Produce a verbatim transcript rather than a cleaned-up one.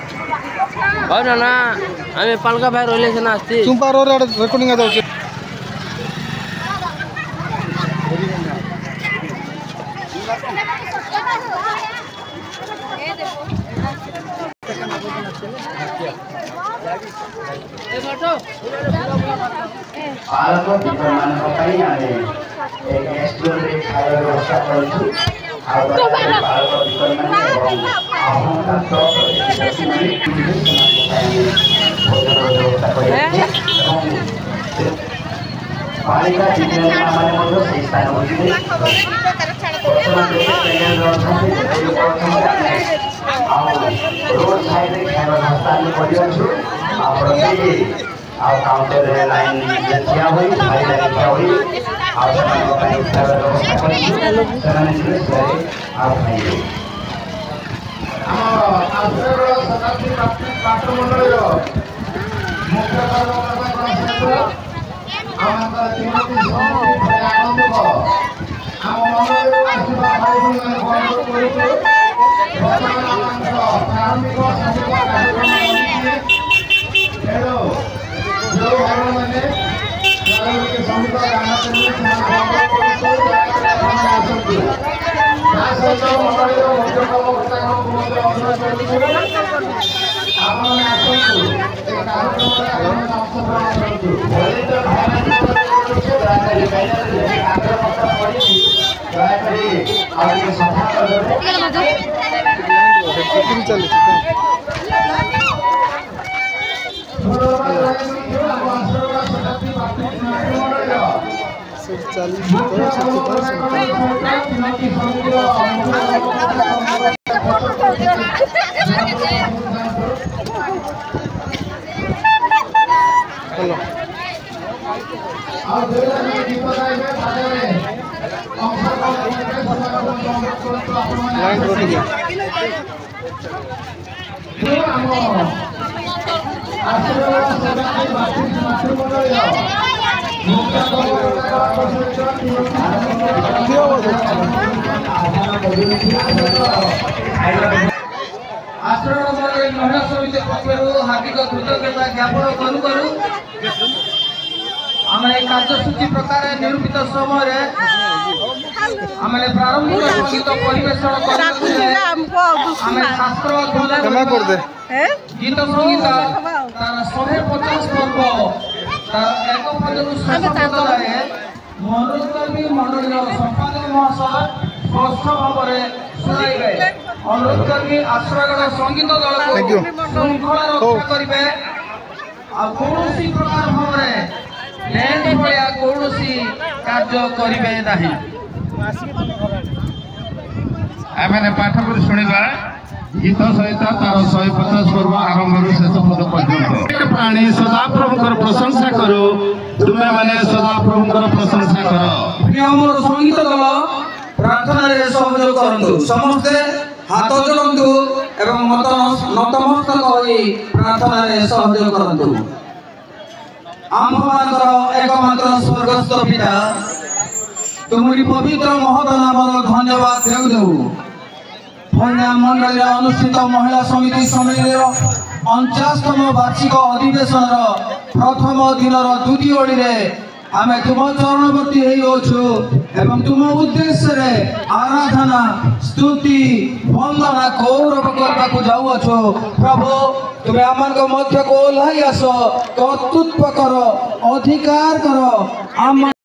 और ना आम पालका भाई रही ना आसती तुम पार रेकर्डिंग आ जाऊँ बालिका विद्यालय माने से स्थान होती रोड साइड खाଇବା स्थान पड़ियो काउंटर लाइन ठिया हुई भाई लाइन ठिया हुई आश्रम महिला समिति पक्षर हार्दिक कृतज्ञता ज्ञापन करू करू आम कार्यसूची प्रकार निरूपित समय आम प्रारंभिक संगीत परिवेषण शास्त्र गीत संगीत शहे पचास पर्व एक मनोरंजन मंडल संपादक महाशय स्पष्ट भाव में शुणाइबे अनुरोध करी आश्रयगढ़ संगीत दल को श्रृंखला रक्षा करेंगे कौन प्रकार भाव में भाया कौन कार्य करेंगे ना आम पाठ कर शुणा गीत सहित तार शहे पचास पर्व आरंभ शेष पद पर्यटन प्राणी सदाप्रभुकर प्रशंसा करो तुम्हें मैंने सदाप्रभुकर प्रशंसा कर संगीत दल प्रार्थना सहयोग करंतु समस्ते हाथ जोड़तु एवं नतमस्तक होई प्रार्थना सहयोग करंतु आम मानकर एकमात्र स्वर्गस्थ पिता तुमरी पवित्र महत नाम धन्यवाद देउ देउ फैना मंडल अनुष्ठित महिला समिति सम्मेलन अणचाशतम वार्षिक अधिवेशन प्रथम दिन द्वितीय ओडी आम तुम चरणवर्ती एवं तुम उद्देश्य आराधना स्तुति वंदना गौरव करने को जाऊँ प्रभु तुम्हें आम मध्य को ओह्ल आस कर्तृत्व कर अधिकार कर आम